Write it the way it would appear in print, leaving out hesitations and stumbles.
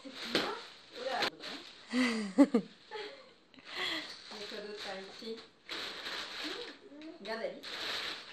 C'est moi. Oula. Mais quoi d'autre par ici? Regarde Ali.